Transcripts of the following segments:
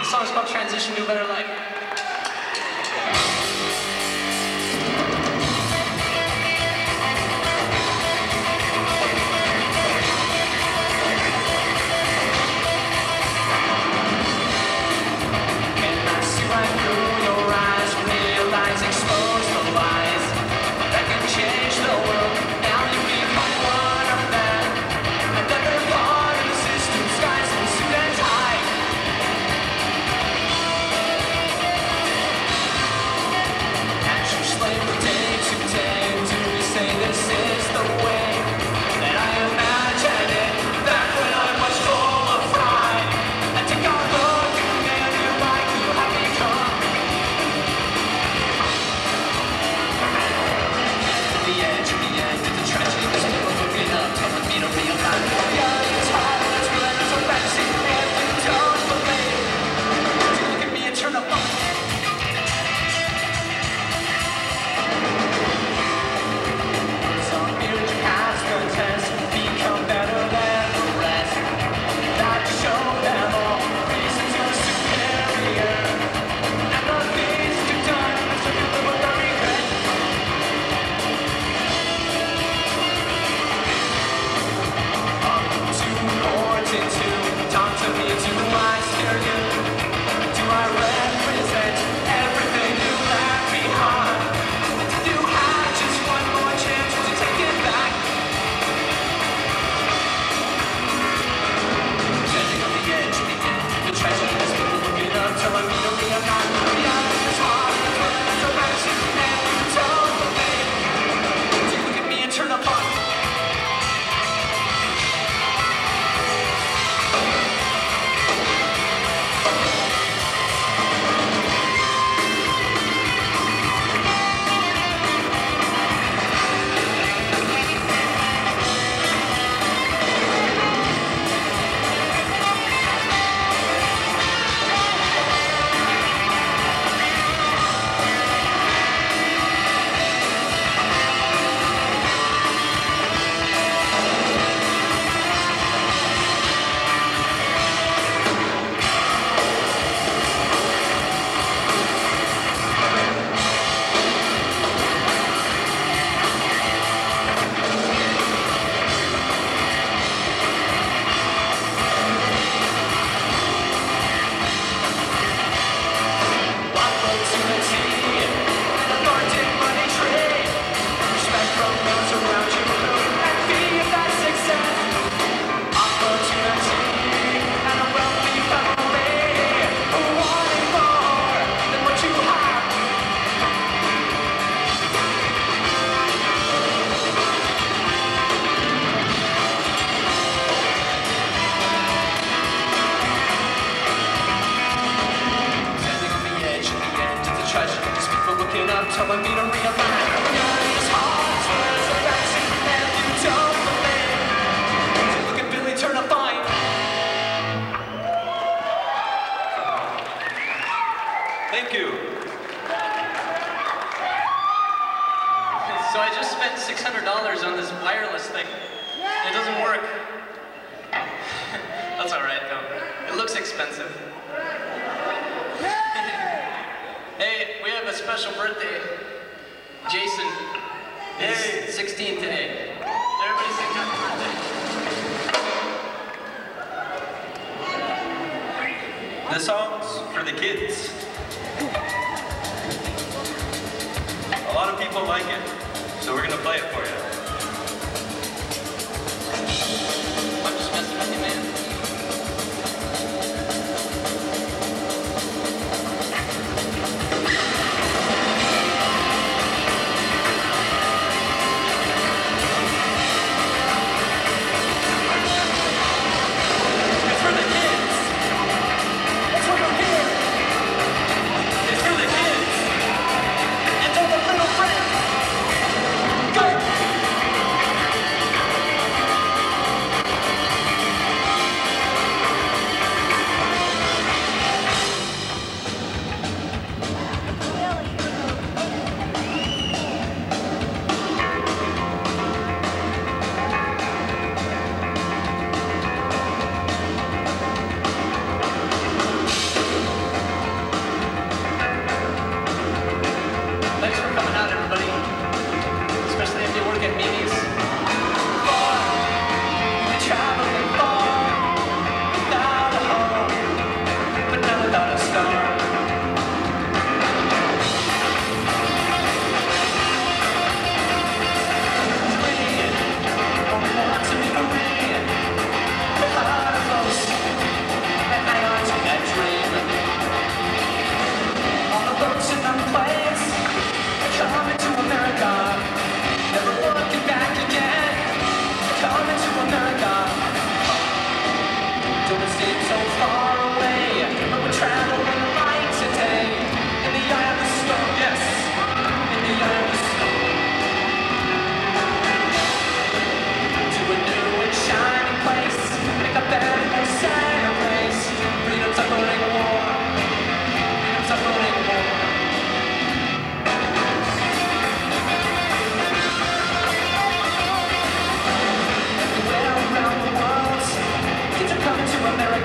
song's called Transition to a Better Life. Telling me to realign. It's hard, swears a vaccine, and you don't believe. So look at Billy turn a fine. Thank you. So I just spent $600 on this wireless thing. It doesn't work. That's all right, though. It looks expensive. Hey, we have a special birthday. Jason is 16 today. Everybody sing happy birthday. This song's for the kids. A lot of people like it, so we're gonna play it for you. I'm just messing with you, man. It's for the kids. And all the little friends. Go!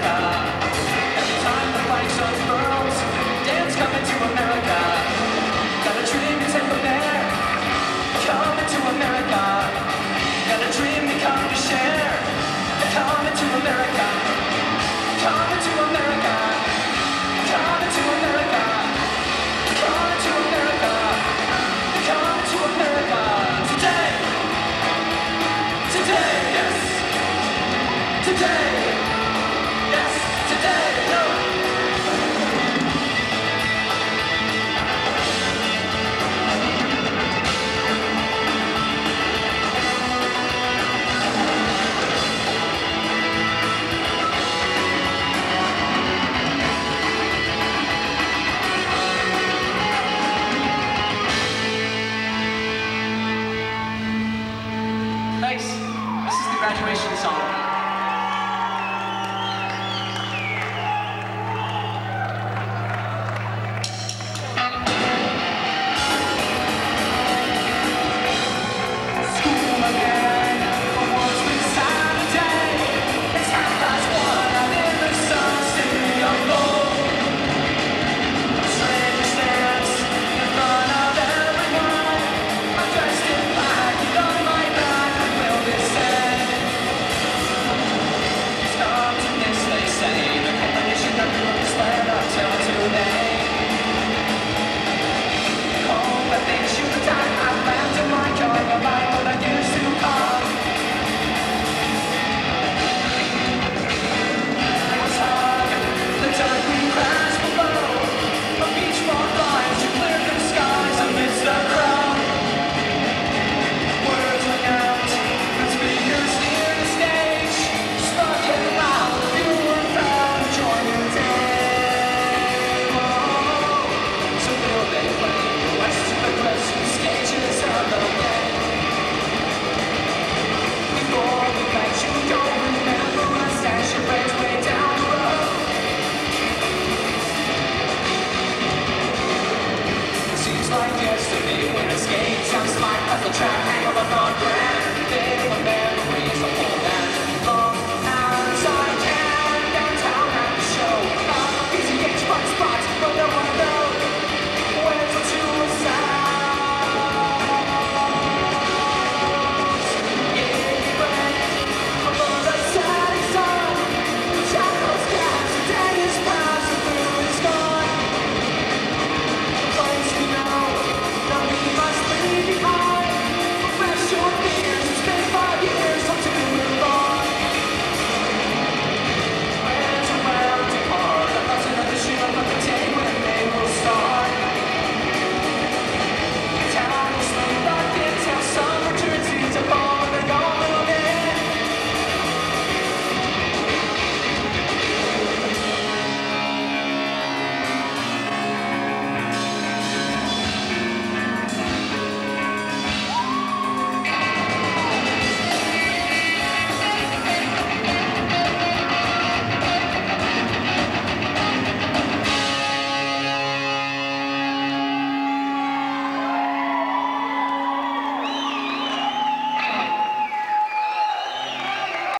America. Every time the flags unfurls, Dan's coming to America. Got a dream to take them there. Coming to America. Got a dream to come to share. Coming to America. Coming to America. Coming to America. Coming to America. Coming to America. Today. Today, yes. Today.